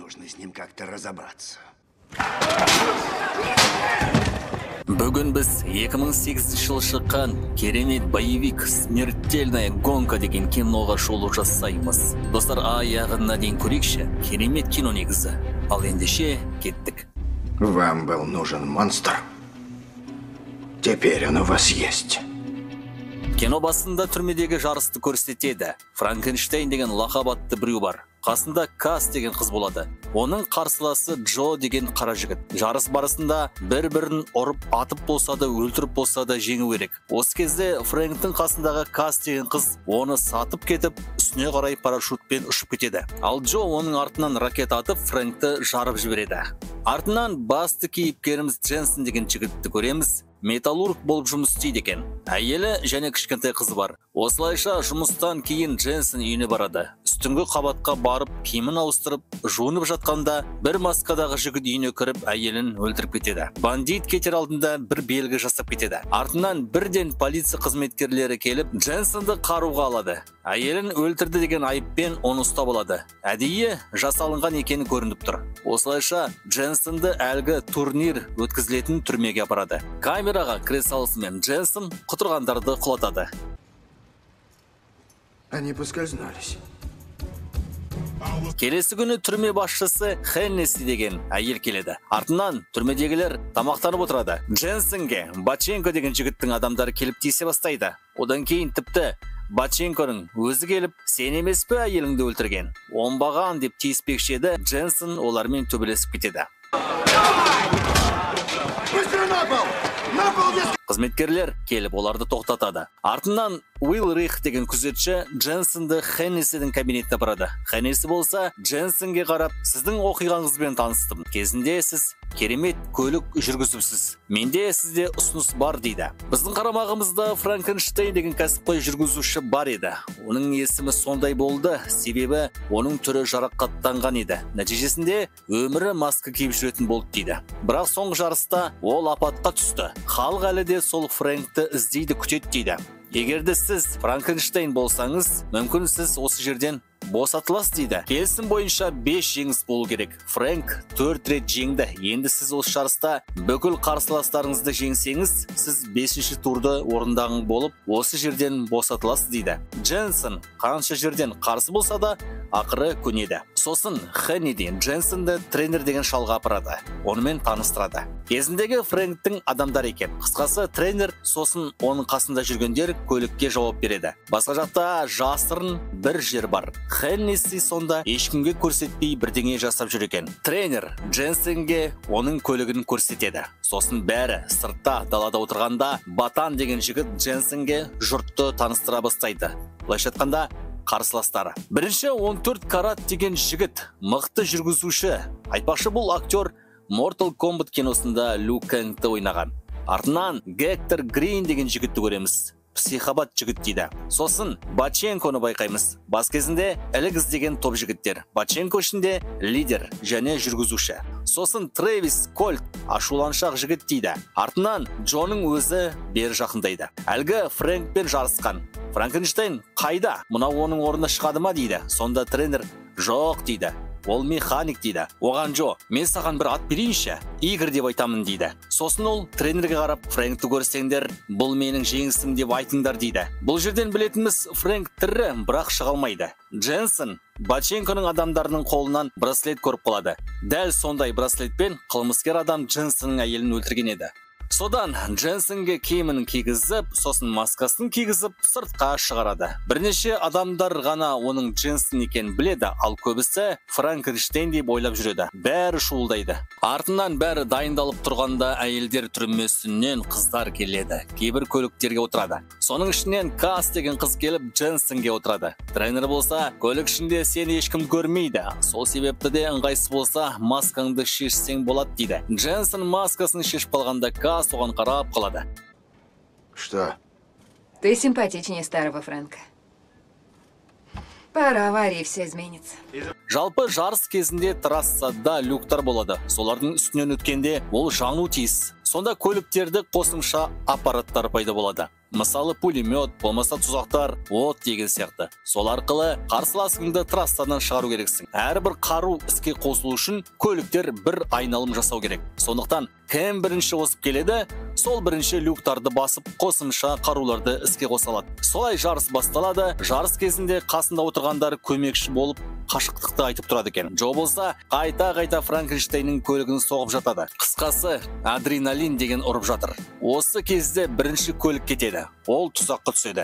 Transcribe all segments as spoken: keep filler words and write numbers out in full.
Нужно с ним как-то разобраться. Бүгін біз екі мың сегізінші жылы шыққан керемет боевик «Смертельная гонка» деген киноға шолу жасаймыз. Достар, аяғына дейін көрейікші, керемет кино негізі. Ал ендеше кеттік. Вам был нужен монстр. Теперь он у вас есть. Кино басында түрмедегі жарысты көрсетеді. Франкенштейн деген лақап атты біреу бар. Қасында Кас деген қыз болады. Оның қарсыласы Джо деген қара жігіт. Жарыс барысында бір-бірін ұрып, атып болса да, өлтіріп болса да жеңу керек. Осы кезде Фрэнктің қасындағы Кас деген қыз оны сатып кетіп, үстіне қарай парашютпен ұшып кетеді. Ал Джо оның артынан ракета атып, Фрэнкті жарып жібереді. Артынан басты кейіпкеріміз Дженсен деген жігітті көреміз. Металлург болып жұмыс істейді екен. Әйелі және кішкентай қызы бар. Осылайша жұмыстан кейін Дженсен үйіне барады. Үстіңгі қабатқа барып, киімін ауыстырып, жуынып жатқанда бір маскадағы жігіт үйіне кіріп, әйелін өлтіріп кетеді. Бандит кетер алдында бір белгі жасап кетеді. Артынан бірден полиция қызметкерлері келіп, Дженсенді қаруға алады. Әйелін өлтірді деген айыппен оны ұстап алады. Әдейі жасалынған екені көрініп тұр. Осылайша Дженсенді әлгі турнир өткізілетін түрмеге апарады. Камераға кіре салысымен Дженсен құтырғандарды құлатады. Они поскользнулись. Келесі күні түрме басшысы Хеннесси деген әйел келеді. Артынан түрмедегілер тамақтанып отырады. Дженсенге Баченко деген жігіттің адамдары келіп тиісе бастайды. Одан кейін тіпті Баченконың өзі келіп, сен емес пе әйеліңді өлтірген? Оңбаған деп тиіспекші еді. Дженсен олармен төбелесіп кетеді. Қызметкерлер келіп оларды тоқтатады. Артынан Уилл Рих деген күзетші Дженсенді Хеннессидің кабинетіне апарады. Хеннесси болса Дженсенге қарап, сіздің оқиғаңызбен таныстым. Кезінде сіз керемет көлік жүргізіпсіз. Менде сізде ұсыныс бар дейді. Біздің қарамағымызда Франкенштейн деген кәсіпқой жүргізуші бар еді. Оның есімі сондай болды, себебі оның түрі жарақаттанған еді. Нәтижесінде өмірі маска киіп жүретін болды дейді. Бірақ соңғы жарыста ол апатқа түсті. Халық әлі де сол Фрэнкті іздейді, күтеді дейді. Егерде сіз Франкенштейн болсаңыз, мүмкін сіз осы жерден босатыласыз дейді. Келісім бойынша бес жеңіс болу керек. Фрэнк төрт рет жеңді. Енді сіз осы жарыста бүкіл қарсыластарыңызды жеңсеңіз, сіз бесінші турды орындаған болып, осы жерден босатыласыз дейді. Дженсен қанша жерден қарсы болса да, ақыры көнеді. Сосын Хеннеди Дженсенді тренер деген шалға апарады. Онымен таныстырады. Кезіндегі Фрэнктің адамдар екен. Қысқасы тренер, сосын оның қасында жүргендер көлікке жауап береді. Басқа жақта жасырын бір жер бар. Хеннесси сонда ешкімге көрсетпей бірдеңе жасап жүр екен. Тренер Дженсенге оның көлігін көрсетеді. Сосын бәрі сыртта далада отырғанда Батан деген жігіт Дженсенге жұртты таныстыра бастайды. Былайша айтқанда қарсыластары. Бірінші он төрт карат деген жігіт, мықты жүргізуші. Айтпақшы, бұл актер Mortal Kombat киносында Лю Кэнгті ойнаған. Артынан Гектор Грин деген жігітті көреміз. Психопат жігіт дейді. Сосын Баченконы байқаймыз. Бас кезінде Элигіз деген топ жігіттер. Баченко ішінде лидер және жүргізуші. Сосын Трэвис Кольт ашуланшақ жігіт дейді. Артынан Джоның өзі бері жақындайды. Әлгі Фрэнкпен жарысқан. Франкенштейн қайда? Мынау оның орнына шығады ма дейді. Сонда тренер жоқ дейді. Ол механик дейді. Оған Джо, мен саған бір ат берейінші, Игорь деп айтамын дейді. Сосын ол тренерге қарап, Фрэнкті көрсеңдер, бұл менің жеңісім деп айтыңдар дейді. Бұл жерден білетіміз Фрэнк тірі, бірақ шыға алмайды. Дженсен Баченконың адамдарының қолынан браслет көріп қалады. Дәл сондай браслетпен қылмыскер адам Дженсеннің әйелін өлтірген еді. Содан Дженсенге киімін кигізіп, сосын маскасын кигізіп, сыртқа шығарады. Бірнеше адамдар ғана оның Дженсен екенін біледі, ал көбісі Франкенштейн деп ойлап жүреді. Бәрі шуылдайды. Артынан бәрі дайындалып тұрғанда әйелдер түрмесінен қыздар келеді. Кейбір көліктерге отырады. Соның ішінен Кас деген қыз келіп Дженсенге отырады. Тренер болса, көлік ішінде сені ешкім көрмейді. Сол себепті де ыңғайсыз болса, маскаңды шешсең болады дейді. Дженсен маскасын шешіп қалғанда Кас оған қарап қалады. Что? Ты симпатичнее старого Фрэнка. Пора аварии, все изменится. Жалпы жарыс кезінде трассада люктар болады. Солардың үстінен өткенде ол жану тиіс. Сонда көліктерді қосымша аппараттар пайда болады. Мысалы пулемет, болмаса тұзақтар, от деген сияқты. Сол арқылы қарсыласыңды трассадан шығару керексің. Әрбір қару іске қосылу үшін көліктер бір айналым жасау керек. Сондықтан кім бірінші озып келеді, сол бірінші люктарды басып қосымша қаруларды іске қосалады. Солай жарыс басталады. Жарыс кезінде қасында отырғандар көмекші болып қашықтықты айтып тұрады екен. Джо болса қайта-қайта Франкенштейннің көлігін соғып жатады. Қысқасы, адреналин деген ұрып жатыр. Осы кезде бірінші көлік кетеді. Ол тұзаққа түседі.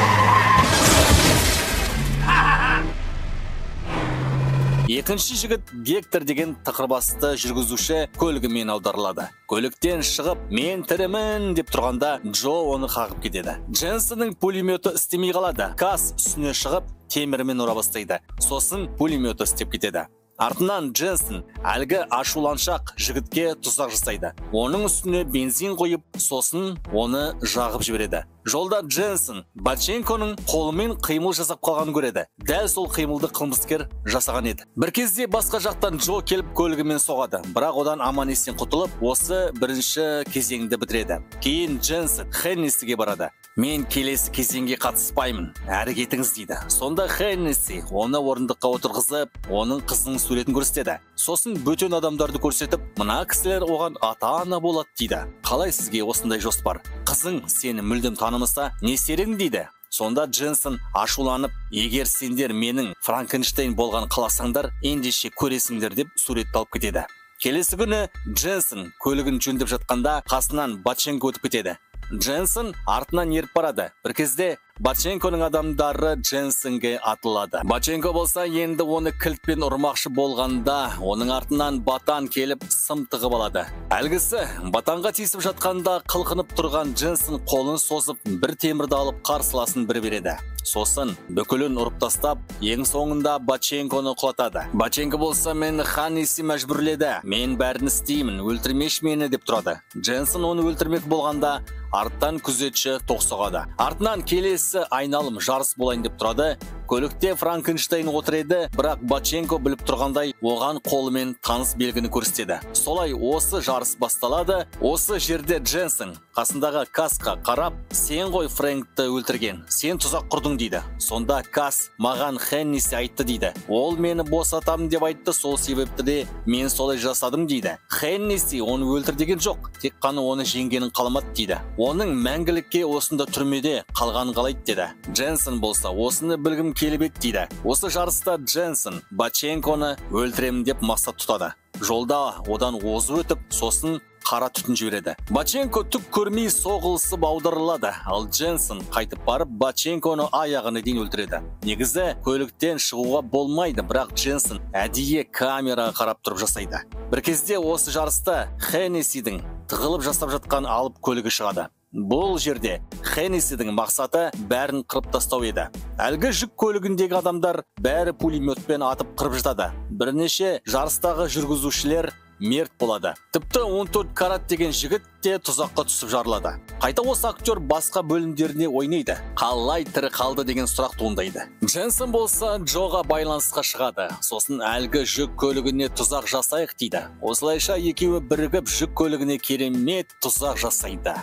Екінші жігіт Гектор деген тақырбасты жүргізуші көлігімен аударылады. Көліктен шығып, мен тірімін деп тұрғанда Джо оны қағып кетеді. Дженсеннің пулеметі істемей қалады. Кас үстіне шығып, темірмен ұра бастайды. Сосын пулеметі істеп кетеді. Артынан Дженсен әлгі ашуланшақ жігітке тұзақ жасайды. Оның үстіне бензин қойып, сосын оны жағып жібереді. Жолда Дженсен Баченконың қолымен қимыл жасап қалғанын көреді. Дәл сол қимылды қылмыскер жасаған еді. Бір кезде басқа жақтан Джо келіп көлігімен соғады. Бірақ одан аман есен құтылып, осы бірінші кезеңді бітіреді. Кейін Дженсен Хеннесиге барады. Мен келесі кезеңге қатыспаймын, әрі кетіңіз дейді. Сонда Хеннеси оны орындыққа отырғызып, оның қызының суретін көрсетеді. Сосын бөтен адамдарды көрсетіп, мына кісілер оған ата-ана болады дейді. Қалай сізге осындай жоспар? Қызың сені мүлдем танымаса, не істерің дейді. Сонда Дженсен ашуланып, егер сендер менің Франкенштейн болған қаласаңдар, ендеше көресіңдер деп суретті алып кетеді. Келесі күні Дженсен көлігін жөндеп жатқанда қасынан Баченко өтіп кетеді. Дженсен артынан еріп барады. Бір кезде Баченконың адамдары Дженсенге атылады. Баченко болса енді оны кілтпен ұрмақшы болғанда, оның артынан Батан келіп сым тығып алады. Әлгісі Батанға тиісіп жатқанда қылқынып тұрған Дженсен қолын созып, бір темірді алып қарсыласын бір береді. Сосын бүкілін ұрып тастап, ең соңында Баченконы құлатады. Баченко болса мен Ханнеси мәжбүрледі. Мен бәрін істеймін, өлтірмеш мені деп тұрады. Дженсен оны өлтірмек болғанда, арттан күзетші тоқ соғады. Артынан келесі айналым жарыс болайын деп тұрады. Көлікте Франкенштейн отыр еді, бірақ Баченко біліп тұрғандай оған қолымен таныс белгіні көрсетеді. Солай осы жарыс басталады. Осы жерде Дженсен қасындағы Касқа қарап, сен ғой Фрэнкті өлтірген, сен тұзақ құрдың дейді. Сонда Кас маған Хеннеси айтты дейді. Ол мені босатамын деп айтты, сол себепті де мен солай жасадым дейді. Хеннеси оны өлтір деген жоқ, тек қана оны жеңгенін қаламады дейді. Оның мәңгілікке осында түрмеде қалғанын қалайды деді. Дженсен болса осыны білгім келіп еді дейді. Осы жарыста Дженсен Баченконы өлтіремін деп мақсат тұтады. Жолда одан озып өтіп, сосын қара түтін жібереді. Баченко түк көрмей соғылысып аударылады, ал Дженсен қайтып барып Баченконы аяғына дейін өлтіреді. Негізі көліктен шығуға болмайды, бірақ Дженсен әдейі камераға қарап тұрып жасайды. Бір кезде осы жарыста Хеннесидің тығылып жасап жатқан алып көлігі шығады. Бұл жерде Хеннесидің мақсаты бәрін қырып тастау еді. Әлгі жүк көлігіндегі адамдар бәрі пулеметпен атып қырып жатады. Бірнеше жарыстағы жүргізушілер мерт болады. Тіпті он төрт карат деген жігіт те тұзаққа түсіп жарылады. Қайта осы актер басқа бөлімдеріне ойнайды. Қалай тірі қалды деген сұрақ туындайды. Дженсен болса Джоға байланысқа шығады. Сосын әлгі жүк көлігіне тұзақ жасайық дейді. Осылайша екеуі бірігіп жүк көлігіне керемет тұзақ жасайды.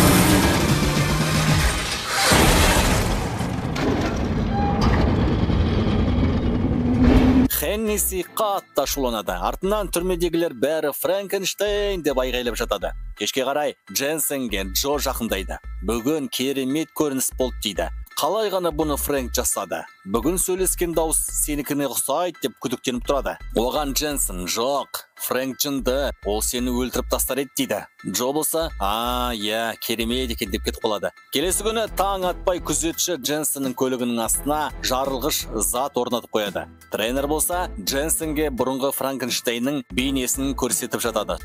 Хеннеси қатты ашуланады. Артынан түрмедегілер бәрі Франкенштейн деп айғайлап жатады. Кешке қарай Дженсенге Джо жақындайды. Бүгін керемет көрініс болды дейді. Қалай ғана бұны Фрэнк жасады? Бүгін сөйлескен дауыс сенікіне ұқсайды деп күдіктеніп тұрады. Оған Дженсен: жоқ, Фрэнк жынды, ол сені өлтіріп тастар еді дейді. Джо болса: а, иә, керемет екен деп кетіп қалады. Келесі күні таң атпай күзетші Дженсеннің көлігінің астына жарылғыш зат орнатып қояды. Тренер болса Дженсенге бұрынғы Франкенштейннің бейнесін көрсетіп жатады.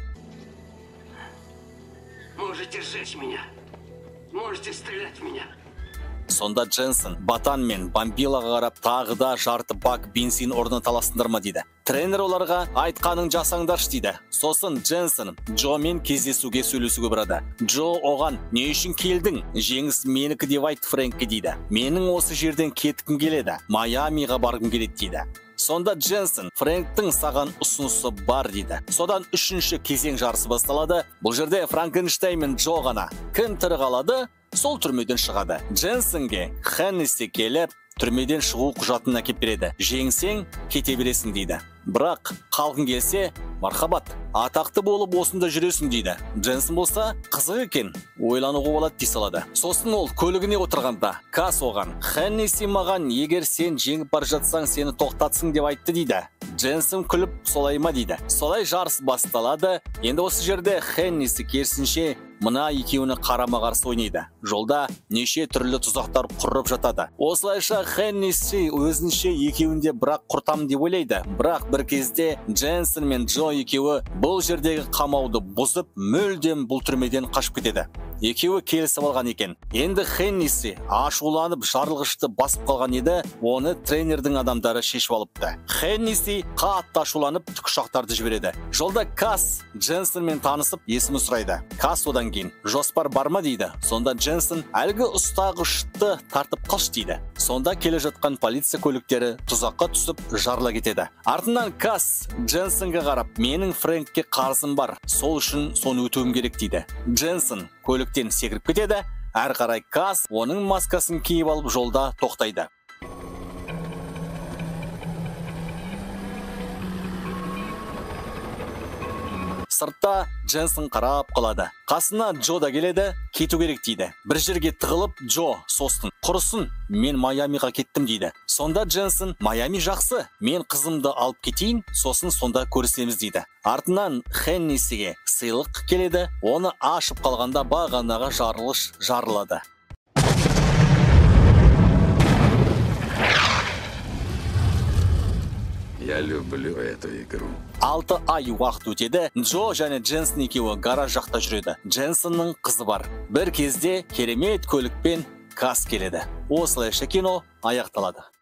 Можете сжечь меня. Можете стрелять в меня. Сонда Дженсен Батан мен Бомбилаға қарап, тағы да жарты бак бензин орната аласыңдар ма дейді. Тренер оларға: айтқаның жасаңдаршы дейді. Сосын Дженсен Джомен кездесуге сөйлесуге барады. Джо оған: не үшін келдің? Жеңіс менікі деп айт Фрэнкке дейді. Менің осы жерден кеткім келеді, Майамиға барғым келеді дейді. Сонда Дженсен, Фрэнктің саған ұсынысы бар дейді. Содан үшінші кезең жарысы басталады. Бұл жерде Франкенштейн мен Джо ғана. Кім тірі қалады, сол түрмеден шығады. Дженсенге Хеннесси келіп, түрмеден шығу құжатын әкеп береді. Жеңсең, кете бересің дейді. Бірақ қалғың келсе, мархабат, атақты болып осында жүресің дейді. Дженсен болса, қызық екен, ойлануға болады дей салады. Сосын ол көлігіне отырғанда, Кас оған, Хеннесси маған, егер сен жеңіп бар жатсаң, сені тоқтатсың деп айтты дейді. Дженсен күліп, солай ма дейді. Солай жарыс басталады. Енді осы жерде Хеннесси керісінше мына екеуіні қарама-қарсы ойнайды. Жолда неше түрлі тұзақтар құрып жатады. Осылайша Хеннесси өзінше екеуінде бірақ құртам деп ойлайды. Бірақ бір кезде Дженсен мен Джо екеуі бұл жердегі қамауды бұзып, мүлдем бұл түрмеден қашып кетеді. Екеуі келісіп алған екен. Енді Хеннесси ашуланып жарылғышты басып қалған еді, оны тренердің адамдары шешіп алыпты. Хеннесси қатты ашуланып тікұшақтарды жібереді. Жолда Кас Дженсенмен танысып есімін сұрайды. Кас одан кейін жоспар бар ма дейді. Сонда Дженсен әлгі ұстағышты тартып қалшы дейді. Сонда келе жатқан полиция көліктері тұзаққа түсіп жарыла кетеді. Артынан Кас Дженсенге қарап, менің Фрэнкке қарызым бар, сол үшін соны өтеуім керек дейді. Дженсен көліктен секіріп кетеді. Әр қарай Кас оның маскасын киіп алып жолда тоқтайды. Сыртта Дженсен қарап қалады. Қасына Джо да келеді, кету керек дейді. Бір жерге тығылып, Джо сосын, құрысын, мен Майамиға кеттім дейді. Сонда Дженсен, Майами жақсы, мен қызымды алып кетейін, сосын сонда көрісеміз дейді. Артынан Хеннессиге сыйлық келеді, оны ашып қалғанда бағанағы жарылыш жарылады. Я люблю эту игру. Алты ай уақыт өтеді. Джо және Дженсен екеуі гараж жақта жүреді. Дженсеннің қызы бар. Бір кезде керемет көлікпен Кас келеді. Осылайша кино аяқталады.